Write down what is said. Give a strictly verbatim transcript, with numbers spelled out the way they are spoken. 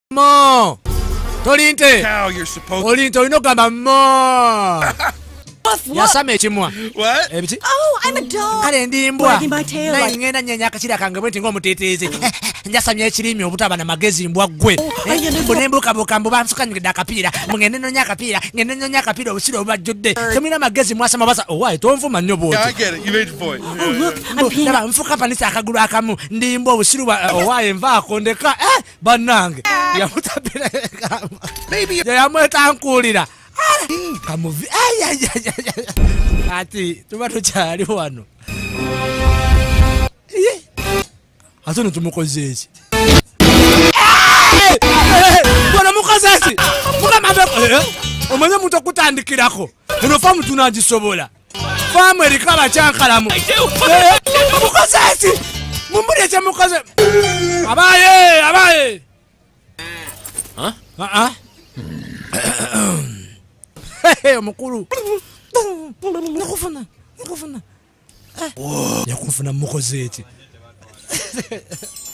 Mo. Tolinte. Cow, you're supposed. Olinte olinogamba mo. Yasame chimwa. What? Oh, I'm a dog. Kale ndimbwa. Wagging my tail like- Ngenda nyanya akachira kange bwenti ng'omutitiizi. Njasamya ekirimi obutaba na magezi mbwa gwe. Bunembuka bukambu bansukanyigidde akapiira. Mugende nonya akapiira. Ngende nonya akapiira obusiro obubajjudde. Temulina magezi mwasama basa. Owaayi tonvuma nnyo bw'oti. Yeah, I get it. You made your point. Oh, look, I'm peeing. Ndaba nfuka panisa akagulu akamu. Ndimbwa obusiru bwa owaayi nvaako ndeka. Eh bannange. Yamutabira kama. Maybe. Yamweta nkuulira. Kamuvi. Ay ay ay. Ati tuba tukyali wano. Ate no tumukoze iki? Bwana mukoze iki? Mukama be. Omanye muntu okutandikirako. Eno famu tunagisobola. Famu erikaba kyankalamu. Mukoze iki? Mumbulye kye mukoze. Abaye, abaye. Huh? Ah ah. Hey, omukulu. Nakufuna. Nakufuna. Yakufuna mukoze iki?